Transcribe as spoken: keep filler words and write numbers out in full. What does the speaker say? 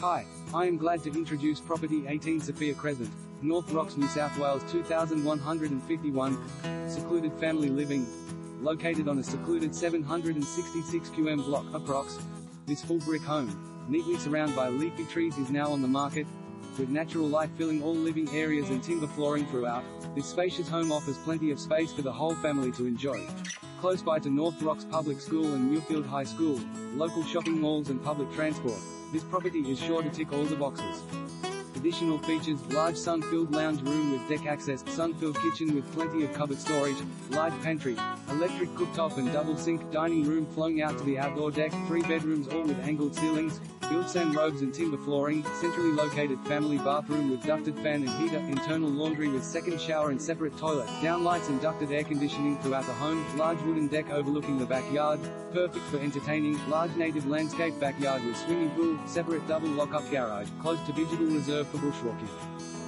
Hi, I am glad to introduce property eighteen Sophia Crescent, North Rocks, New South Wales two thousand one hundred fifty-one. Secluded family living. Located on a secluded seven hundred sixty-six cubic block, approx. This full brick home, neatly surrounded by leafy trees, is now on the market. With natural light filling all living areas and timber flooring throughout, this spacious home offers plenty of space for the whole family to enjoy. Close by to North Rocks Public School and Muirfield High School, local shopping malls and public transport, this property is sure to tick all the boxes. Additional features: large sun-filled lounge room with deck access, sun-filled kitchen with plenty of cupboard storage, large pantry, electric cooktop and double sink, dining room flowing out to the outdoor deck, three bedrooms all with angled ceilings, built-in robes and timber flooring, centrally located family bathroom with ducted fan and heater, internal laundry with second shower and separate toilet, downlights and ducted air conditioning throughout the home, large wooden deck overlooking the backyard, perfect for entertaining, large native landscape backyard with swimming pool, separate double lock-up garage, close to digital reserve for bushwalking.